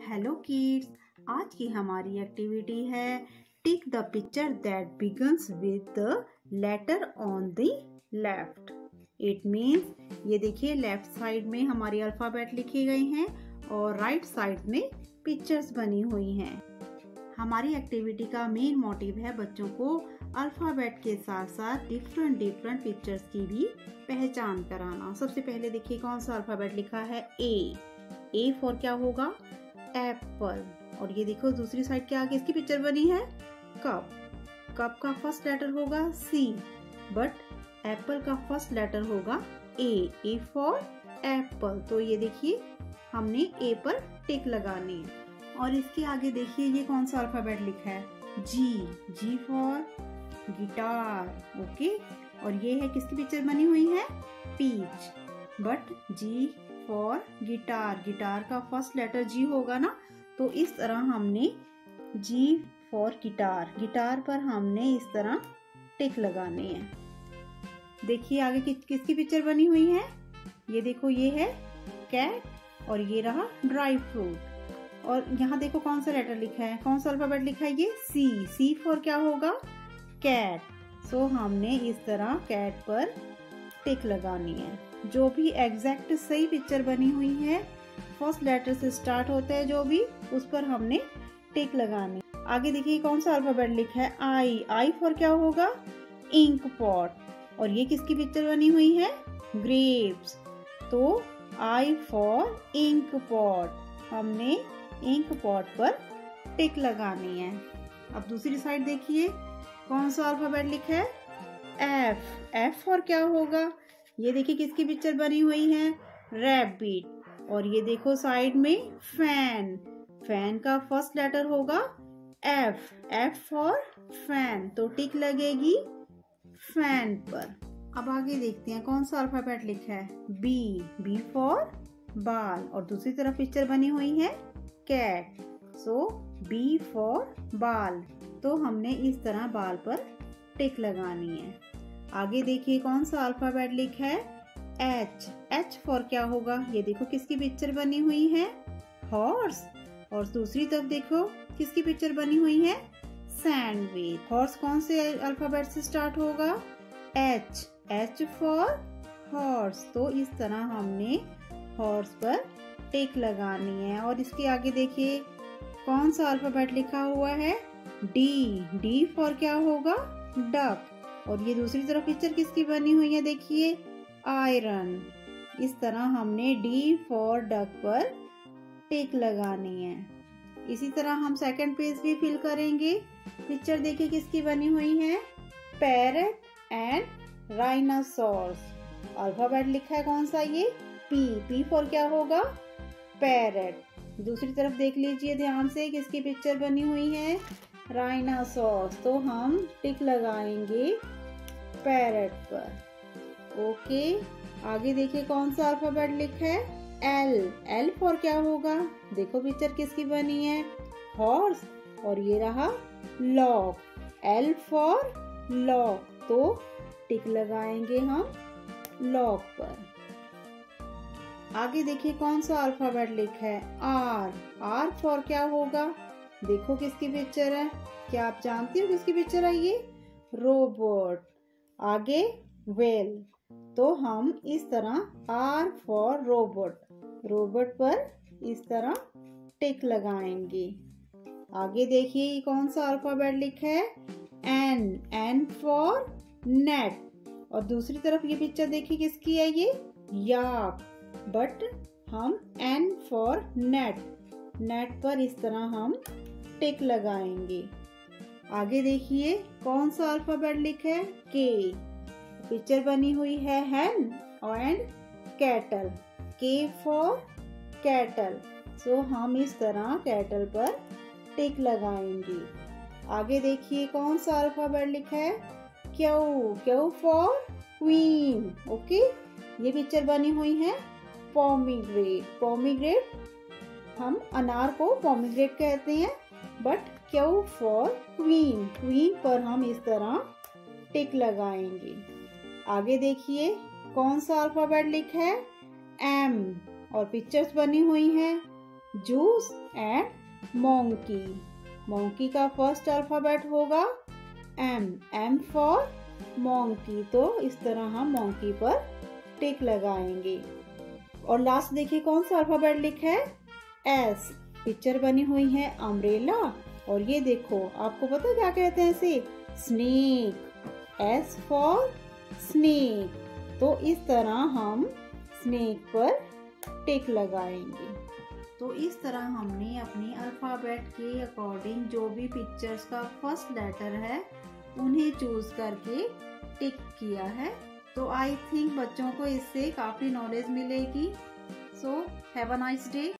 Hello kids, आज की हमारी एक्टिविटी है tick the picture that begins with the letter on the left. It means ये देखिए लेफ्ट साइड में हमारे अल्फाबेट लिखे गए हैं और राइट साइड में पिक्चर्स बनी हुई हैं। हमारी एक्टिविटी का मेन मोटिव है बच्चों को अल्फाबेट के साथ साथ डिफरेंट पिक्चर्स की भी पहचान कराना। सबसे पहले देखिए कौन सा अल्फाबेट लिखा है, ए फॉर क्या होगा, एप्पल। और ये देखो दूसरी साइड के आगे इसकी पिक्चर बनी है, कप का फर्स्ट लेटर होगा सी, बट एप्पल का फर्स्ट लेटर होगा ए फॉर एप्पल। तो ये देखिए हमने ए पर टिक लगानी है। और इसके आगे देखिए ये कौन सा अल्फाबेट लिखा है, जी फॉर गिटार। ओके, और ये है किसकी पिक्चर बनी हुई है, peach, but G for guitar का फर्स्ट लेटर जी होगा ना, तो इस तरह हमने जी फॉर गिटार पर हमने इस तरह टिक लगाने हैं। देखिए आगे किसकी पिक्चर बनी हुई है, ये देखो ये है कैट और ये रहा ड्राई फ्रूट। और यहाँ देखो कौन सा लेटर लिखा है, कौन सा अल्फाबेट लिखा है, ये सी फॉर क्या होगा, कैट। सो हमने इस तरह कैट पर टिक लगानी है। जो भी एग्जैक्ट सही पिक्चर बनी हुई है, फर्स्ट लेटर से स्टार्ट होता है जो भी, उस पर हमने टिक लगानी। आगे देखिए कौन सा अल्फाबेट लिखा है, आई फॉर क्या होगा, इंक पॉट। और ये किसकी पिक्चर बनी हुई है, ग्रेप्स। तो आई फॉर इंक पॉट, हमने इंक पॉट पर टिक लगानी है। अब दूसरी साइड देखिए कौन सा अल्फाबेट लिखा है, एफ फॉर क्या होगा, ये देखिए किसकी पिक्चर बनी हुई है, रैबिट। और ये देखो साइड में फैन का फर्स्ट लेटर होगा एफ फॉर फैन, तो टिक लगेगी फैन पर। अब आगे देखते हैं कौन सा अल्फाबेट लिखा है, बी फॉर बाल। और दूसरी तरफ पिक्चर बनी हुई है कैट, सो बी फॉर बाल। तो हमने इस तरह बाल पर टिक लगानी है। आगे देखिए कौन सा अल्फाबेट लिखा है, एच फॉर क्या होगा, ये देखो किसकी पिक्चर बनी हुई है, हॉर्स। और दूसरी तरफ देखो किसकी पिक्चर बनी हुई है, सैंडविच। हॉर्स कौन से अल्फाबेट से स्टार्ट होगा, एच फॉर हॉर्स। तो इस तरह हमने हॉर्स पर टिक लगानी है। और इसके आगे देखिए कौन सा अल्फाबेट लिखा हुआ है, डी फॉर क्या होगा, डक। और ये दूसरी तरफ पिक्चर किसकी बनी हुई है, देखिए आयरन। इस तरह हमने डी फॉर डक पर टिक लगानी है। इसी तरह हम सेकंड पेज भी फिल करेंगे। पिक्चर देखिए किसकी बनी हुई है, पैरट एंड राइनासोरस। अल्फाबेट लिखा है कौन सा, ये पी फॉर क्या होगा, पैरट। दूसरी तरफ देख लीजिए ध्यान से किसकी पिक्चर बनी हुई है, राइनासोरस। तो हम टिक लगाएंगे पैरट पर। ओके, आगे देखिए कौन सा अल्फाबेट लिखा है, एल फॉर क्या होगा, देखो पिक्चर किसकी बनी है, हॉर्स। और ये रहा लॉक, एल फॉर लॉक। तो टिक लगाएंगे हम लॉक पर। आगे देखिए कौन सा अल्फाबेट लिखा है, आर फॉर क्या होगा, देखो किसकी पिक्चर है, क्या आप जानती हो किसकी पिक्चर है, ये रोबोट। आगे वेल, तो हम इस तरह आर फॉर रोबोट पर इस तरह टिक लगाएंगे। आगे देखिए कौन सा अल्फाबेट लिखा है, एन फॉर नेट। और दूसरी तरफ ये पिक्चर देखिए किसकी है, ये याक, बट हम एन फॉर नेट पर इस तरह हम टिक लगाएंगे। आगे देखिए कौन सा अल्फाबेट लिखा है, के। पिक्चर बनी हुई है hen and cattle, K for cattle. So हम इस तरह कैटल पर टिक लगाएंगे। आगे देखिए कौन सा अल्फाबेट लिखा है, क्यू फॉर क्वीन। ओके, ये पिक्चर बनी हुई है पोमीग्रेट। हम अनार को पोमीग्रेट कहते हैं, बट क्यू फॉर क्वीन पर हम इस तरह टिक लगाएंगे। आगे देखिए कौन सा अल्फाबेट लिखा है, एम। और पिक्चर्स बनी हुई है जूस एंड मोंकी। मोंकी का फर्स्ट अल्फाबेट होगा एम फॉर मोंकी। तो इस तरह हम मोंकी पर टिक लगाएंगे। और लास्ट देखिए कौन सा अल्फाबेट लिखा है, एस। पिक्चर बनी हुई है अम्ब्रेला, और ये देखो आपको पता है क्या कहते हैं इसे, स्नेक। S for snake. तो इस तरह हम स्नेक पर टिक लगाएंगे। तो इस तरह हमने अपने अल्फाबेट के अकॉर्डिंग जो भी पिक्चर्स का फर्स्ट लेटर है उन्हें चूज करके टिक किया है। तो आई थिंक बच्चों को इससे काफ़ी नॉलेज मिलेगी। So have a nice day.